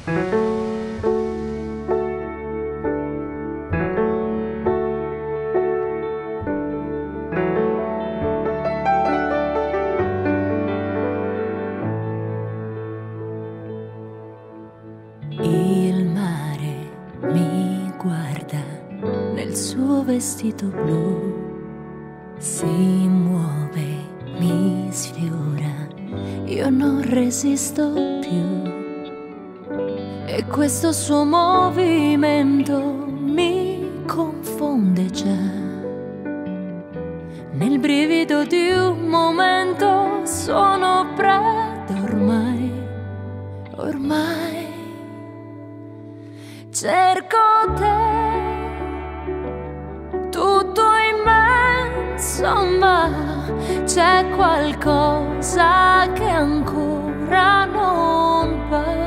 Il mare mi guarda nel suo vestito blu, si muove, mi sfiora, io non resisto più. E questo suo movimento mi confonde già. Nel brivido di un momento sono preda ormai, ormai. Cerco te, tutto immenso, ma c'è qualcosa che ancora non va.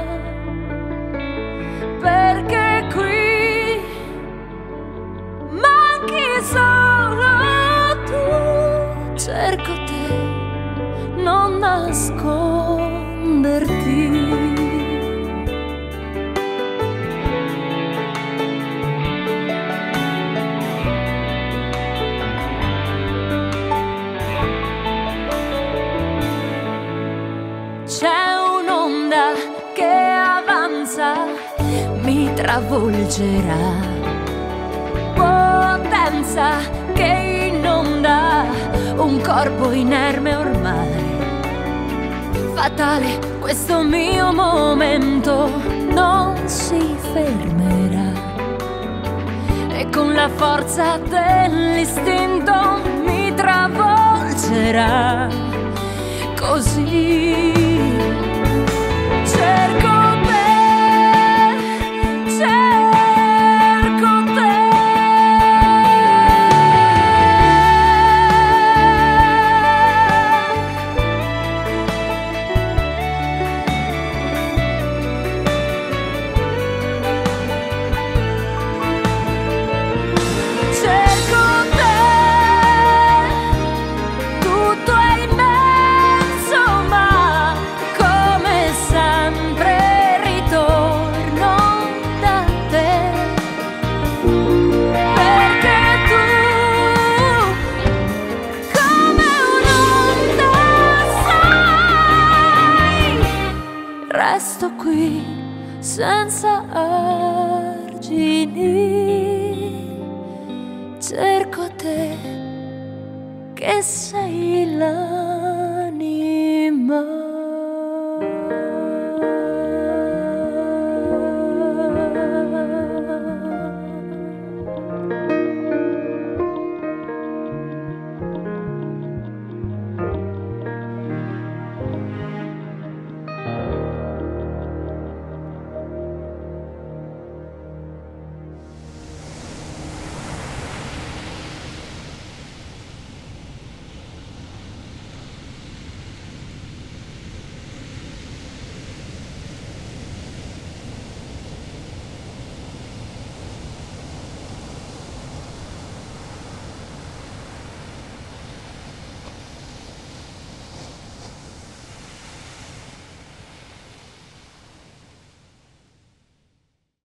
Perché qui manchi solo tu. Cerco te, non nasconderti. C'è un'onda che avanza, mi travolgerà, potenza che inonda un corpo inerme ormai. Fatale questo mio momento, non si fermerà. E con la forza dell'istinto mi travolgerà. Così cerco te, cerco te. Cerco te, tutto è immenso, ma come sempre ritorno da te. Perché tu, come un'onda, sai, resto qui senza argini. Cerco te che sei là.